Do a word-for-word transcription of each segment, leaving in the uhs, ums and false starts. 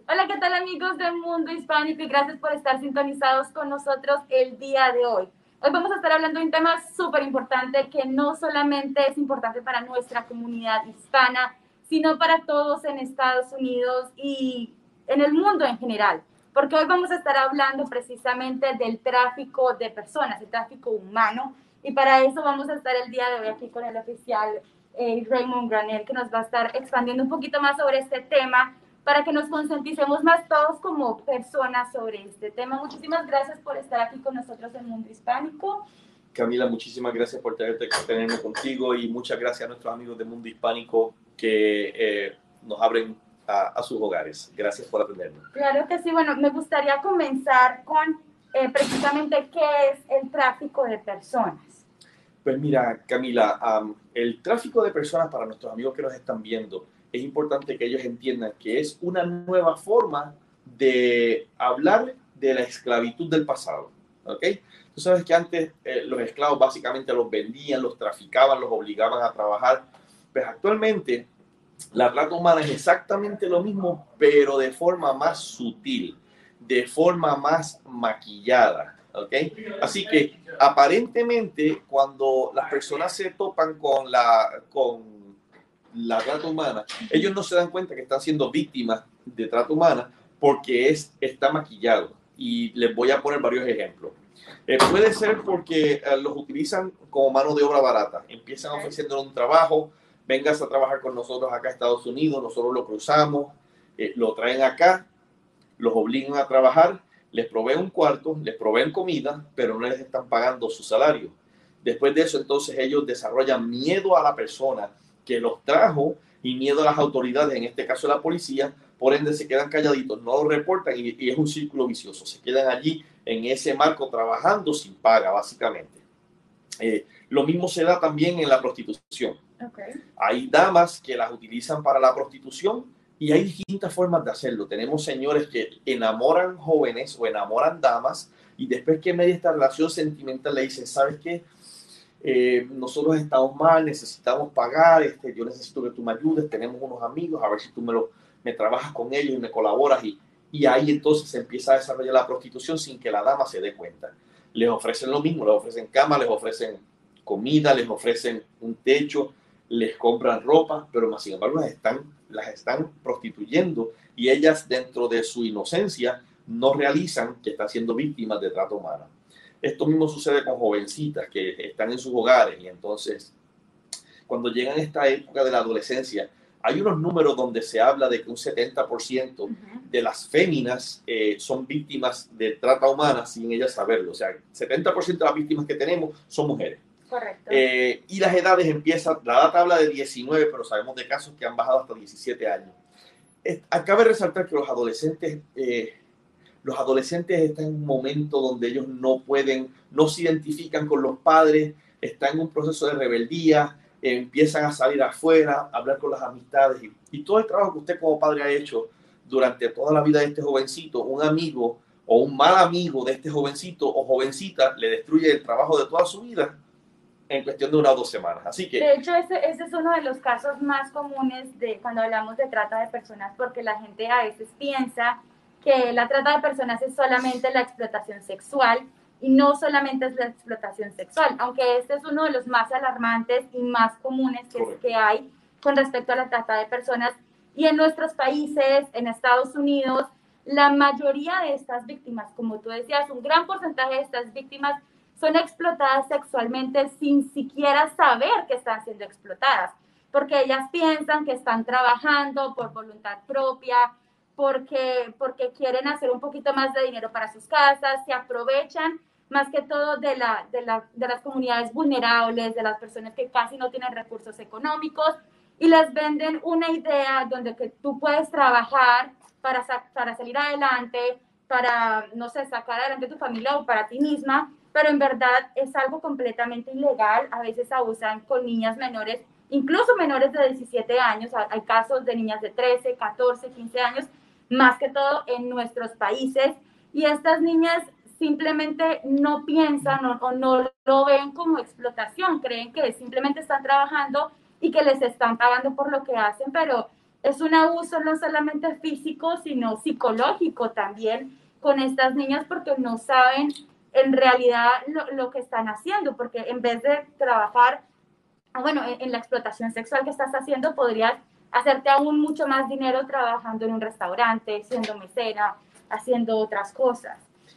Hola, ¿qué tal amigos del mundo hispánico? Y gracias por estar sintonizados con nosotros el día de hoy. Hoy vamos a estar hablando de un tema súper importante que no solamente es importante para nuestra comunidad hispana, sino para todos en Estados Unidos y en el mundo en general. Porque hoy vamos a estar hablando precisamente del tráfico de personas, el tráfico humano. Y para eso vamos a estar el día de hoy aquí con el oficial eh, Raymond Granel, que nos va a estar expandiendo un poquito más sobre este tema para que nos concienticemos más todos como personas sobre este tema. Muchísimas gracias por estar aquí con nosotros en Mundo Hispánico. Camila, muchísimas gracias por tenerte, tenerme contigo y muchas gracias a nuestros amigos de Mundo Hispánico que eh, nos abren a, a sus hogares. Gracias por atendernos. Claro que sí. Bueno, me gustaría comenzar con eh, precisamente qué es el tráfico de personas. Pues mira, Camila, um, el tráfico de personas para nuestros amigos que nos están viendo, es importante que ellos entiendan que es una nueva forma de hablar de la esclavitud del pasado. ¿Ok? Tú sabes que antes eh, los esclavos básicamente los vendían, los traficaban, los obligaban a trabajar. Pues actualmente la trata humana es exactamente lo mismo, pero de forma más sutil, de forma más maquillada. ¿Ok? Así que aparentemente cuando las personas se topan con la, con la trata humana, ellos no se dan cuenta que están siendo víctimas de trata humana porque es, está maquillado. Y les voy a poner varios ejemplos. Eh, puede ser porque eh, los utilizan como mano de obra barata. Empiezan ofreciendo un trabajo, vengas a trabajar con nosotros acá a Estados Unidos, nosotros lo cruzamos, eh, lo traen acá, los obligan a trabajar, les proveen un cuarto, les proveen comida, pero no les están pagando su salario. Después de eso, entonces ellos desarrollan miedo a la persona que los trajo y miedo a las autoridades, en este caso la policía, por ende se quedan calladitos, no lo reportan y, y es un círculo vicioso. Se quedan allí en ese marco trabajando sin paga, básicamente. Eh, lo mismo se da también en la prostitución. Okay. Hay damas que las utilizan para la prostitución y hay distintas formas de hacerlo. Tenemos señores que enamoran jóvenes o enamoran damas y después que media esta relación sentimental le dicen, ¿sabes qué? Eh, nosotros estamos mal, necesitamos pagar, este, yo necesito que tú me ayudes, tenemos unos amigos, a ver si tú me, lo, me trabajas con ellos y me colaboras. Y, y ahí entonces se empieza a desarrollar la prostitución sin que la dama se dé cuenta. Les ofrecen lo mismo, les ofrecen cama, les ofrecen comida, les ofrecen un techo, les compran ropa, pero más sin embargo las están, las están prostituyendo y ellas dentro de su inocencia no realizan que están siendo víctimas de trata humana. Esto mismo sucede con jovencitas que están en sus hogares y entonces cuando llegan a esta época de la adolescencia hay unos números donde se habla de que un setenta por ciento de las féminas eh, son víctimas de trata humana sin ellas saberlo. O sea, setenta por ciento de las víctimas que tenemos son mujeres. Correcto. Eh, y las edades empiezan, la data habla de diecinueve, pero sabemos de casos que han bajado hasta diecisiete años. Eh, Cabe resaltar que los adolescentes, eh, los adolescentes están en un momento donde ellos no pueden, no se identifican con los padres, están en un proceso de rebeldía, eh, empiezan a salir afuera, a hablar con las amistades y, y todo el trabajo que usted como padre ha hecho durante toda la vida de este jovencito, un amigo o un mal amigo de este jovencito o jovencita le destruye el trabajo de toda su vida en cuestión de una o dos semanas. Así que... De hecho, ese, ese es uno de los casos más comunes de cuando hablamos de trata de personas, porque la gente a veces piensa que la trata de personas es solamente la explotación sexual y no solamente es la explotación sexual, aunque este es uno de los más alarmantes y más comunes que, que hay con respecto a la trata de personas. Y en nuestros países, en Estados Unidos, la mayoría de estas víctimas, como tú decías, un gran porcentaje de estas víctimas son explotadas sexualmente sin siquiera saber que están siendo explotadas, porque ellas piensan que están trabajando por voluntad propia, porque, porque quieren hacer un poquito más de dinero para sus casas, se aprovechan más que todo de, la, de, la, de las comunidades vulnerables, de las personas que casi no tienen recursos económicos, y les venden una idea donde que tú puedes trabajar para, para salir adelante, para, no sé, sacar adelante tu familia o para ti misma, pero en verdad es algo completamente ilegal. A veces abusan con niñas menores, incluso menores de diecisiete años. Hay casos de niñas de trece, catorce, quince años, más que todo en nuestros países. Y estas niñas simplemente no piensan o, o no lo ven como explotación, creen que simplemente están trabajando y que les están pagando por lo que hacen, pero es un abuso no solamente físico, sino psicológico también con estas niñas porque no saben en realidad lo, lo que están haciendo, porque en vez de trabajar, bueno, en, en la explotación sexual que estás haciendo, podrías hacerte aún mucho más dinero trabajando en un restaurante, siendo mesera, haciendo otras cosas.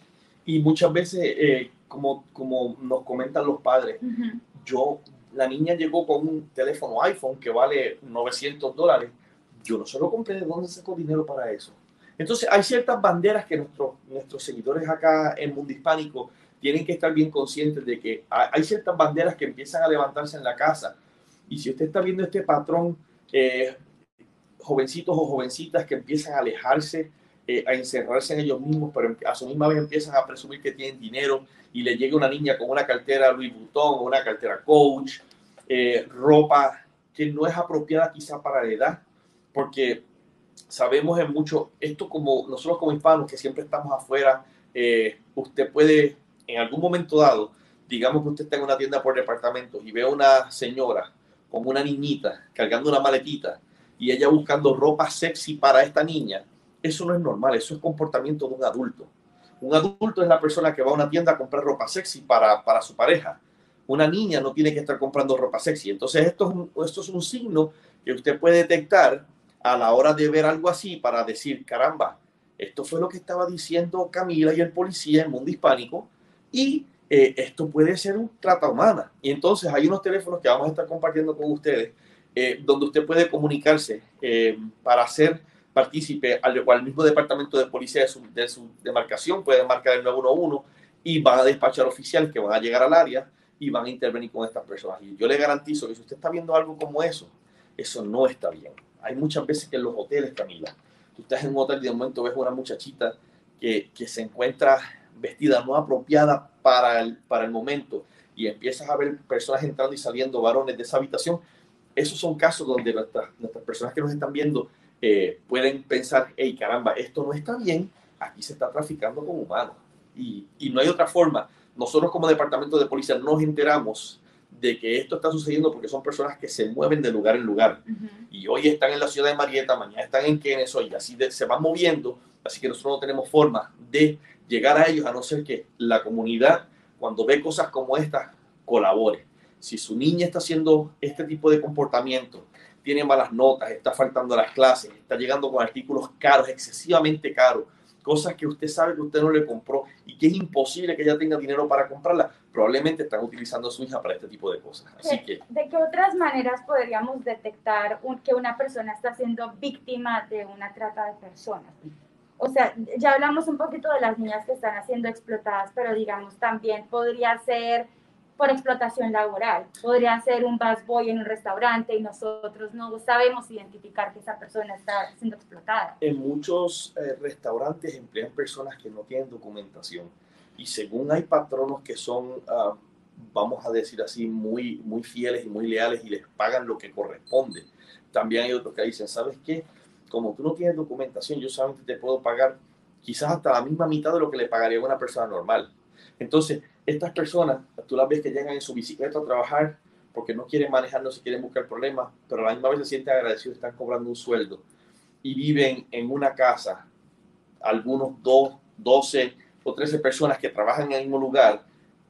Y muchas veces, eh, como, como nos comentan los padres, uh-huh. yo, la niña llegó con un teléfono iPhone que vale novecientos dólares. Yo no se lo compré, ¿de dónde sacó dinero para eso? Entonces, hay ciertas banderas que nuestros, nuestros seguidores acá en Mundo Hispánico tienen que estar bien conscientes de que hay ciertas banderas que empiezan a levantarse en la casa. Y si usted está viendo este patrón, eh, jovencitos o jovencitas que empiezan a alejarse, eh, a encerrarse en ellos mismos, pero a su misma vez empiezan a presumir que tienen dinero y le llega una niña con una cartera Louis Vuitton o una cartera Coach, eh, ropa que no es apropiada quizá para la edad, porque sabemos en mucho, esto como nosotros como hispanos que siempre estamos afuera, eh, usted puede en algún momento dado, digamos que usted está en una tienda por departamentos y ve a una señora con una niñita cargando una maletita y ella buscando ropa sexy para esta niña, eso no es normal, eso es comportamiento de un adulto. Un adulto es la persona que va a una tienda a comprar ropa sexy para, para su pareja. Una niña no tiene que estar comprando ropa sexy. Entonces esto es, un, esto es un signo que usted puede detectar a la hora de ver algo así para decir, caramba, esto fue lo que estaba diciendo Camila y el policía en Mundo Hispánico y eh, esto puede ser un trata humana. Y entonces hay unos teléfonos que vamos a estar compartiendo con ustedes eh, donde usted puede comunicarse eh, para ser partícipe al, al mismo departamento de policía de su, de su demarcación, pueden marcar el nueve uno uno y van a despachar oficiales que van a llegar al área y van a intervenir con estas personas. Y yo le garantizo que si usted está viendo algo como eso, eso no está bien. Hay muchas veces que en los hoteles, Camila, tú estás en un hotel y de momento ves una muchachita que, que se encuentra vestida no apropiada para el, para el momento y empiezas a ver personas entrando y saliendo, varones de esa habitación. Esos son casos donde nuestras, nuestras personas que nos están viendo eh, pueden pensar, hey, caramba, esto no está bien, aquí se está traficando con humanos. Y, y no hay otra forma. Nosotros como departamento de policía nos enteramos de que esto está sucediendo porque son personas que se mueven de lugar en lugar. Uh-huh. Y hoy están en la ciudad de Marietta, mañana están en Kennesaw y así de, se van moviendo. Así que nosotros no tenemos forma de llegar a ellos a no ser que la comunidad, cuando ve cosas como estas, colabore. Si su niña está haciendo este tipo de comportamiento, tiene malas notas, está faltando a las clases, está llegando con artículos caros, excesivamente caros, cosas que usted sabe que usted no le compró y que es imposible que ella tenga dinero para comprarla, probablemente están utilizando a su hija para este tipo de cosas. Así que, ¿de qué otras maneras podríamos detectar un, que una persona está siendo víctima de una trata de personas? O sea, ya hablamos un poquito de las niñas que están siendo explotadas, pero digamos también podría ser por explotación laboral, podría ser un busboy en un restaurante y nosotros no sabemos identificar que esa persona está siendo explotada. En muchos eh, restaurantes emplean personas que no tienen documentación y según hay patronos que son, uh, vamos a decir así, muy, muy fieles y muy leales y les pagan lo que corresponde. También hay otros que dicen, ¿sabes qué? Como tú no tienes documentación, yo solamente te puedo pagar quizás hasta la misma mitad de lo que le pagaría a una persona normal. Entonces, estas personas, tú las ves que llegan en su bicicleta a trabajar porque no quieren manejar, no se quieren buscar problemas, pero a la misma vez se sienten agradecidos, están cobrando un sueldo y viven en una casa, algunos dos, doce o trece personas que trabajan en el mismo lugar.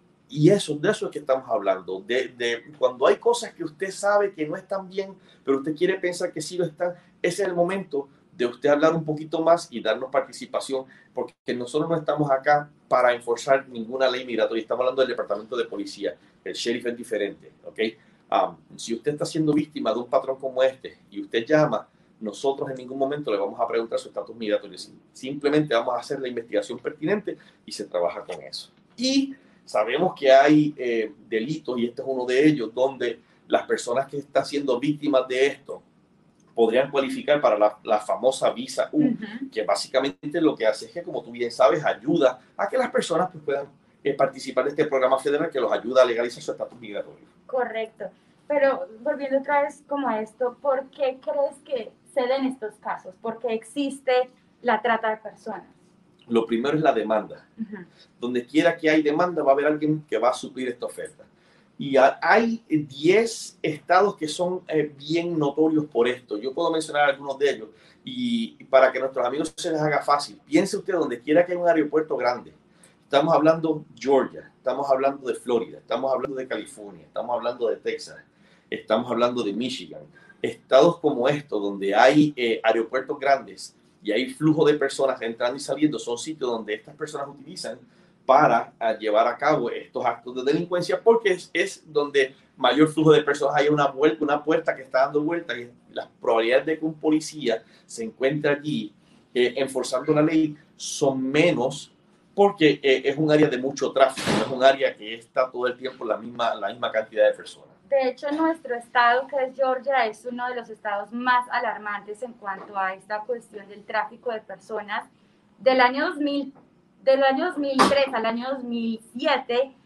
Y eso, de eso es que estamos hablando, de, de cuando hay cosas que usted sabe que no están bien, pero usted quiere pensar que sí lo están, ese es el momento de usted hablar un poquito más y darnos participación, porque nosotros no estamos acá para enforzar ninguna ley migratoria, estamos hablando del departamento de policía, el sheriff es diferente, ¿ok? Um, si usted está siendo víctima de un patrón como este y usted llama, nosotros en ningún momento le vamos a preguntar su estatus migratorio, simplemente vamos a hacer la investigación pertinente y se trabaja con eso. Y sabemos que hay eh, delitos, y este es uno de ellos, donde las personas que están siendo víctimas de esto podrían cualificar para la, la famosa visa U, uh-huh. que básicamente lo que hace es que, como tú bien sabes, ayuda a que las personas pues, puedan eh, participar de este programa federal que los ayuda a legalizar su estatus migratorio. Correcto. Pero volviendo otra vez como a esto, ¿por qué crees que se den estos casos? ¿Por qué existe la trata de personas? Lo primero es la demanda. Uh-huh. Donde quiera que hay demanda va a haber alguien que va a suplir esta oferta. Y hay diez estados que son eh, bien notorios por esto. Yo puedo mencionar algunos de ellos. Y para que nuestros amigos se les haga fácil, piense usted donde quiera que haya un aeropuerto grande. Estamos hablando de Georgia, estamos hablando de Florida, estamos hablando de California, estamos hablando de Texas, estamos hablando de Michigan. Estados como estos, donde hay eh, aeropuertos grandes y hay flujo de personas entrando y saliendo, son sitios donde estas personas utilizan para uh, llevar a cabo estos actos de delincuencia, porque es, es donde mayor flujo de personas, hay una vuelta, una puerta que está dando vuelta, y las probabilidades de que un policía se encuentre allí eh, enforzando la ley son menos, porque eh, es un área de mucho tráfico, no es un área que está todo el tiempo la misma, la misma cantidad de personas. De hecho, nuestro estado, que es Georgia, es uno de los estados más alarmantes en cuanto a esta cuestión del tráfico de personas. Del año dos mil, del año dos mil tres al año dos mil siete,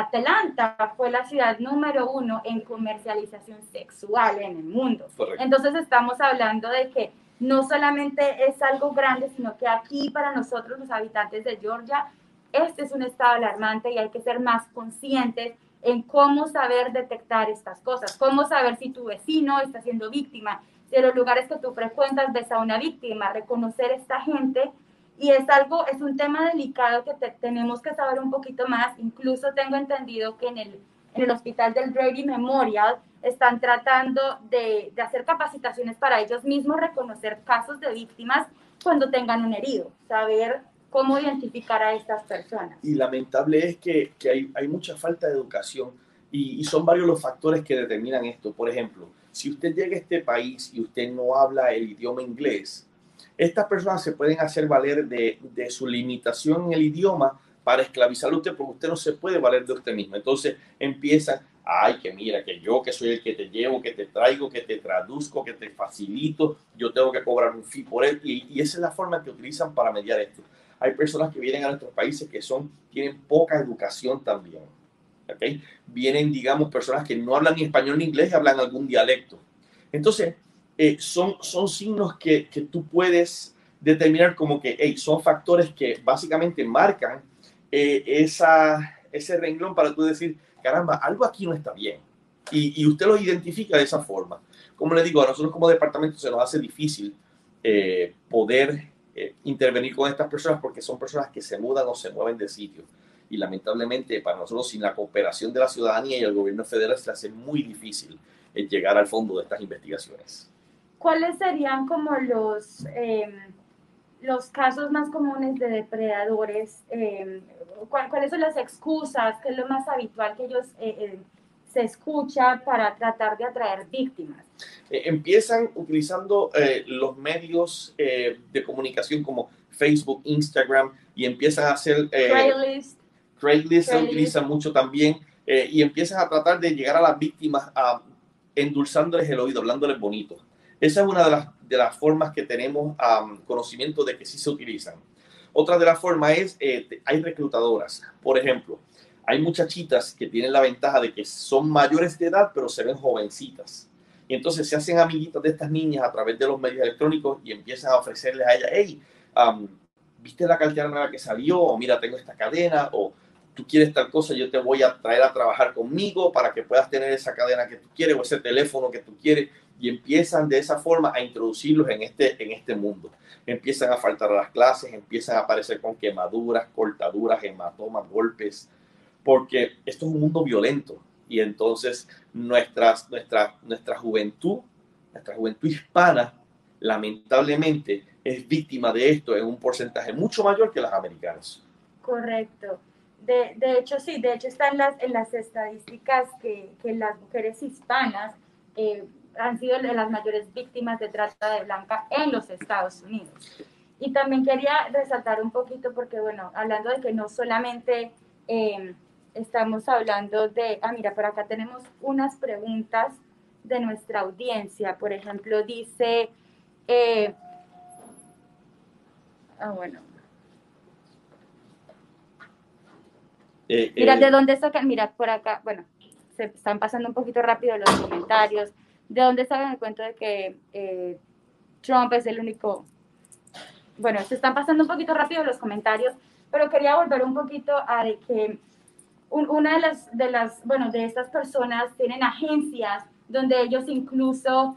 Atlanta fue la ciudad número uno en comercialización sexual en el mundo. Correcto. Entonces estamos hablando de que no solamente es algo grande, sino que aquí para nosotros los habitantes de Georgia, este es un estado alarmante y hay que ser más conscientes en cómo saber detectar estas cosas, cómo saber si tu vecino está siendo víctima, si en los lugares que tú frecuentas ves a una víctima, reconocer a esta gente. Y es algo, es un tema delicado que te, tenemos que saber un poquito más. Incluso tengo entendido que en el, en el hospital del Brady Memorial están tratando de, de hacer capacitaciones para ellos mismos reconocer casos de víctimas cuando tengan un herido, saber cómo identificar a estas personas. Y lamentable es que, que hay, hay mucha falta de educación y, y son varios los factores que determinan esto. Por ejemplo, si usted llega a este país y usted no habla el idioma inglés, estas personas se pueden hacer valer de, de su limitación en el idioma para esclavizarlo a usted, porque usted no se puede valer de usted mismo. Entonces empiezan, ay, que mira, que yo que soy el que te llevo, que te traigo, que te traduzco, que te facilito, yo tengo que cobrar un fee por él. Y, y esa es la forma que utilizan para mediar esto. Hay personas que vienen a nuestros países que son, tienen poca educación también. ¿Okay? Vienen, digamos, personas que no hablan ni español ni inglés y hablan algún dialecto. Entonces, eh, son, son signos que, que tú puedes determinar como que hey, son factores que básicamente marcan eh, esa, ese renglón para tú decir, caramba, algo aquí no está bien. Y, y usted lo identifica de esa forma. Como le digo, a nosotros como departamento se nos hace difícil eh, poder eh, intervenir con estas personas porque son personas que se mudan o se mueven de sitio. Y lamentablemente para nosotros, sin la cooperación de la ciudadanía y el gobierno federal, se hace muy difícil eh, llegar al fondo de estas investigaciones. ¿Cuáles serían como los, eh, los casos más comunes de depredadores? Eh, ¿Cuáles son las excusas? ¿Qué es lo más habitual que ellos eh, eh, se escucha para tratar de atraer víctimas? Eh, empiezan utilizando eh, los medios eh, de comunicación como Facebook, Instagram, y empiezan a hacer... Eh, Craigslist. Craigslist se utiliza mucho también, eh, y empiezan a tratar de llegar a las víctimas a, endulzándoles el oído, hablándoles bonito. Esa es una de las, de las formas que tenemos um, conocimiento de que sí se utilizan. Otra de las formas es, eh, hay reclutadoras. Por ejemplo, hay muchachitas que tienen la ventaja de que son mayores de edad, pero se ven jovencitas. Y entonces se hacen amiguitas de estas niñas a través de los medios electrónicos y empiezan a ofrecerles a ellas, hey, um, ¿viste la cartera nueva que salió? O mira, tengo esta cadena, o tú quieres tal cosa, yo te voy a traer a trabajar conmigo para que puedas tener esa cadena que tú quieres o ese teléfono que tú quieres. Y empiezan de esa forma a introducirlos en este, en este mundo. Empiezan a faltar a las clases, empiezan a aparecer con quemaduras, cortaduras, hematomas, golpes, porque esto es un mundo violento. Y entonces nuestras, nuestra, nuestra juventud, nuestra juventud hispana, lamentablemente, es víctima de esto en un porcentaje mucho mayor que las americanas. Correcto. De, de hecho, sí, de hecho están las, en las estadísticas que, que las mujeres hispanas eh, han sido las mayores víctimas de trata de blanca en los Estados Unidos. Y también quería resaltar un poquito porque, bueno, hablando de que no solamente eh, estamos hablando de, ah, mira, por acá tenemos unas preguntas de nuestra audiencia. Por ejemplo, dice, eh, ah, bueno, Eh, mira, eh, ¿de dónde sacan? Mira, por acá, bueno, se están pasando un poquito rápido los comentarios. ¿De dónde sacan el cuento de que eh, Trump es el único? Bueno, se están pasando un poquito rápido los comentarios, pero quería volver un poquito a de que un, una de las, de las, bueno, de estas personas tienen agencias donde ellos incluso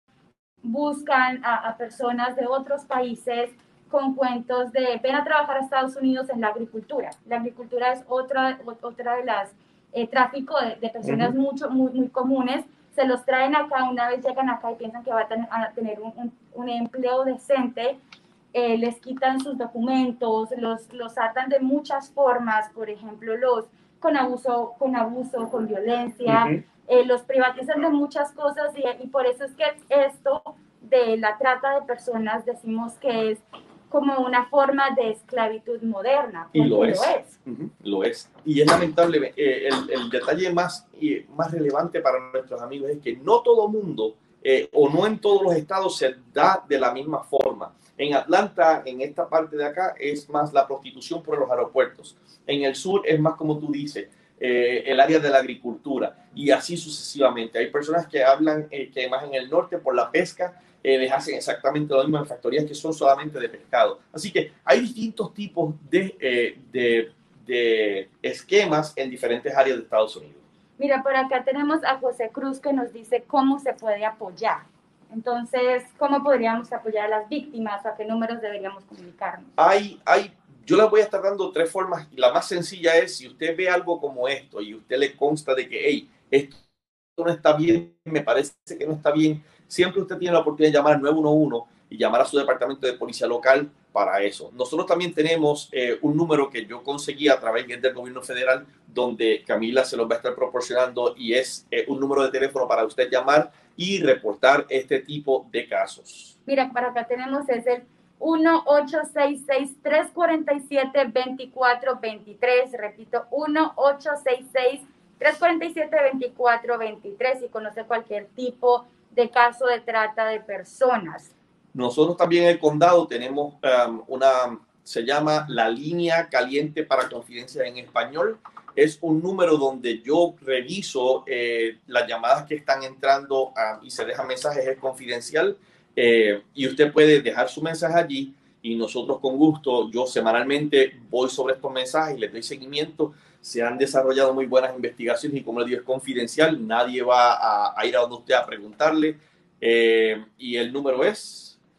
buscan a, a personas de otros países con cuentos de ven a trabajar a Estados Unidos en la agricultura. La agricultura es otra, otra de las eh, tráfico de, de personas uh-huh. mucho, muy, muy comunes. Se los traen acá, una vez llegan acá y piensan que van a tener, a tener un, un, un empleo decente, eh, les quitan sus documentos, los, los atan de muchas formas, por ejemplo, los con abuso, con abuso, con violencia, uh-huh. eh, los privatizan de muchas cosas y, y por eso es que esto de la trata de personas decimos que es como una forma de esclavitud moderna. Y lo es. Lo es. Uh-huh, lo es. Y es lamentable, eh, el, el detalle más, eh, más relevante para nuestros amigos es que no todo mundo eh, o no en todos los estados se da de la misma forma. En Atlanta, en esta parte de acá, es más la prostitución por los aeropuertos. En el sur es más como tú dices, eh, el área de la agricultura y así sucesivamente. Hay personas que hablan eh, que más en el norte por la pesca, Eh, les hacen exactamente lo mismo en factorías que son solamente de pescado. Así que hay distintos tipos de, eh, de, de esquemas en diferentes áreas de Estados Unidos. Mira, por acá tenemos a José Cruz que nos dice cómo se puede apoyar. Entonces, ¿cómo podríamos apoyar a las víctimas o a qué números deberíamos comunicarnos? Hay, hay, yo les voy a estar dando tres formas. La más sencilla es, si usted ve algo como esto y usted le consta de que, hey, esto no está bien, me parece que no está bien, siempre usted tiene la oportunidad de llamar al nueve uno uno y llamar a su departamento de policía local para eso. Nosotros también tenemos eh, un número que yo conseguí a través del gobierno federal, donde Camila se los va a estar proporcionando y es eh, un número de teléfono para usted llamar y reportar este tipo de casos. Mira, para acá tenemos es el uno ocho seis seis, tres cuatro siete, dos cuatro dos tres. Repito, uno ocho seis seis, tres cuatro siete, dos cuatro dos tres si conoce cualquier tipo de caso de trata de personas. Nosotros también en el condado tenemos um, una, se llama la línea caliente para confidencia en español. Es un número donde yo reviso eh, las llamadas que están entrando uh, y se dejan mensajes, es confidencial. Eh, y usted puede dejar su mensaje allí y nosotros con gusto, yo semanalmente voy sobre estos mensajes y les doy seguimiento. Se han desarrollado muy buenas investigaciones y como les digo, es confidencial, nadie va a, a ir a donde usted a preguntarle. Eh, y el número es...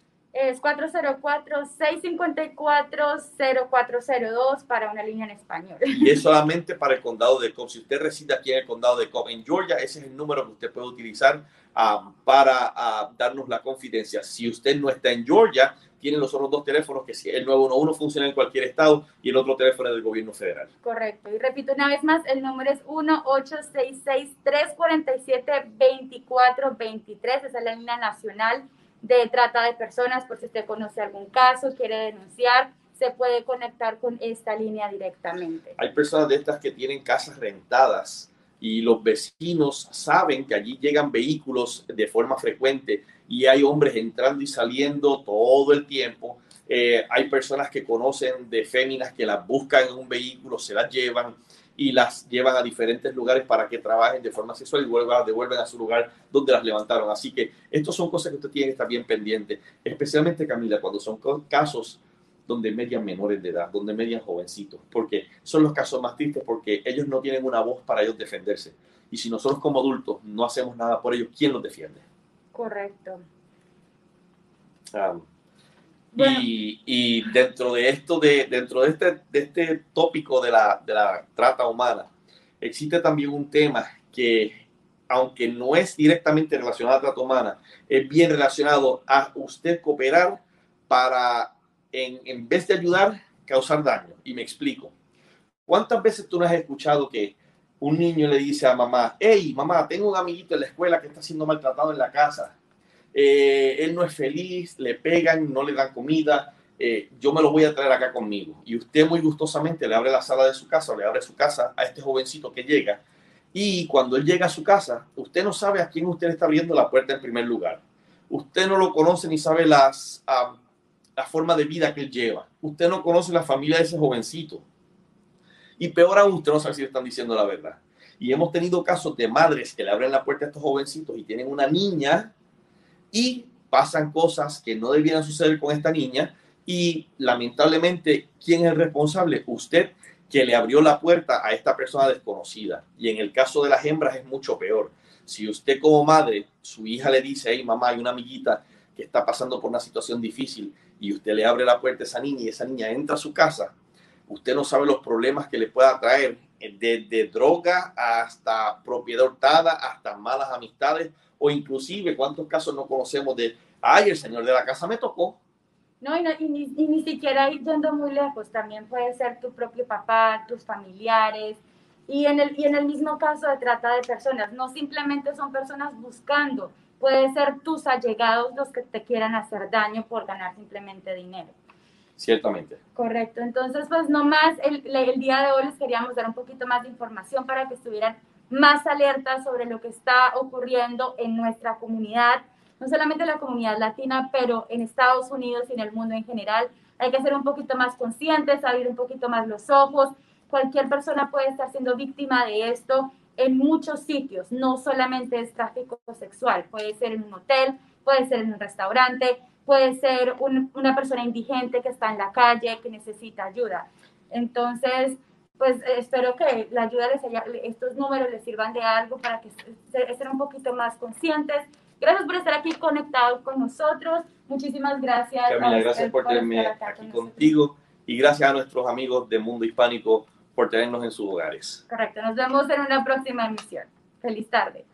Es cuatro cero cuatro, seis cinco cuatro, cero cuatro cero dos para una línea en español. Y es solamente para el condado de Cobb. Si usted reside aquí en el condado de Cobb, en Georgia, ese es el número que usted puede utilizar uh, para uh, darnos la confidencia. Si usted no está en Georgia, tienen los otros dos teléfonos, que si el nueve uno uno funciona en cualquier estado y el otro teléfono es del gobierno federal. Correcto. Y repito una vez más, el número es uno ocho seis seis, tres cuatro siete, dos cuatro dos tres. Esa es la línea nacional de trata de personas. Por si usted conoce algún caso, quiere denunciar, se puede conectar con esta línea directamente. Hay personas de estas que tienen casas rentadas y los vecinos saben que allí llegan vehículos de forma frecuente y hay hombres entrando y saliendo todo el tiempo. Eh, hay personas que conocen de féminas que las buscan en un vehículo, se las llevan y las llevan a diferentes lugares para que trabajen de forma sexual y vuelvan, devuelven a su lugar donde las levantaron. Así que estos son cosas que usted tiene que estar bien pendiente, especialmente, Camila, cuando son casos donde median menores de edad, donde median jovencitos, porque son los casos más tristes porque ellos no tienen una voz para ellos defenderse. Y si nosotros como adultos no hacemos nada por ellos, ¿quién los defiende? Correcto. Um, Bueno. Y, y dentro de esto, de, dentro de este, de este tópico de la, de la trata humana, existe también un tema que, aunque no es directamente relacionado a la trata humana, es bien relacionado a usted cooperar para, en, en vez de ayudar, causar daño. Y me explico. ¿Cuántas veces tú no has escuchado que un niño le dice a mamá, hey, mamá, tengo un amiguito en la escuela que está siendo maltratado en la casa? Eh, él no es feliz, le pegan, no le dan comida, eh, yo me lo voy a traer acá conmigo. Y usted muy gustosamente le abre la sala de su casa, o le abre su casa a este jovencito que llega. Y cuando él llega a su casa, usted no sabe a quién usted le está abriendo la puerta en primer lugar. Usted no lo conoce ni sabe las, uh, la forma de vida que él lleva. Usted no conoce la familia de ese jovencito. Y peor aún, usted no sabe si le están diciendo la verdad. Y hemos tenido casos de madres que le abren la puerta a estos jovencitos y tienen una niña y pasan cosas que no debieran suceder con esta niña y lamentablemente, ¿quién es el responsable? Usted, que le abrió la puerta a esta persona desconocida. Y en el caso de las hembras es mucho peor. Si usted como madre, su hija le dice, hey mamá, hay una amiguita que está pasando por una situación difícil, y usted le abre la puerta a esa niña y esa niña entra a su casa, usted no sabe los problemas que le pueda traer, desde droga hasta propiedad hurtada, hasta malas amistades, o inclusive cuántos casos no conocemos de, ay, el señor de la casa me tocó. No, y, no, y, ni, y ni siquiera ir yendo muy lejos, también puede ser tu propio papá, tus familiares, y en, el, y en el mismo caso de trata de personas, no simplemente son personas buscando, puede ser tus allegados los que te quieran hacer daño por ganar simplemente dinero. Ciertamente. Correcto, entonces pues nomás el, el día de hoy les queríamos dar un poquito más de información para que estuvieran más alertas sobre lo que está ocurriendo en nuestra comunidad, no solamente en la comunidad latina, pero en Estados Unidos y en el mundo en general. Hay que ser un poquito más conscientes, abrir un poquito más los ojos. Cualquier persona puede estar siendo víctima de esto en muchos sitios, no solamente es tráfico sexual, puede ser en un hotel, puede ser en un restaurante, puede ser un, una persona indigente que está en la calle, que necesita ayuda. Entonces, pues espero que la ayuda les haya, estos números les sirvan de algo para que estén un poquito más conscientes. Gracias por estar aquí conectados con nosotros. Muchísimas gracias. Camila, gracias por tenerme aquí contigo y gracias a nuestros amigos de Mundo Hispánico por tenernos en sus hogares. Correcto, nos vemos en una próxima emisión. Feliz tarde.